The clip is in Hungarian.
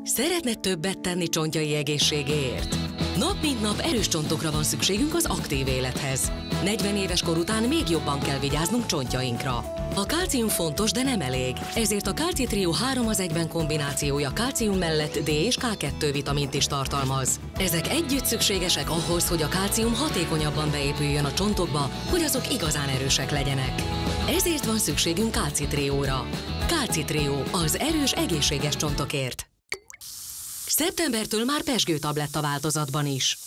Szeretne többet tenni csontjai egészségéért? Nap mint nap erős csontokra van szükségünk az aktív élethez. 40 éves kor után még jobban kell vigyáznunk csontjainkra. A kálcium fontos, de nem elég. Ezért a Kalci Trio 3 az 1-ben kombinációja kálcium mellett D és K2 vitamint is tartalmaz. Ezek együtt szükségesek ahhoz, hogy a kálcium hatékonyabban beépüljön a csontokba, hogy azok igazán erősek legyenek. Ezért van szükségünk Kalci Trióra. Kalci Trio, az erős, egészséges csontokért. Szeptembertől már pezsgőtabletta változatban is.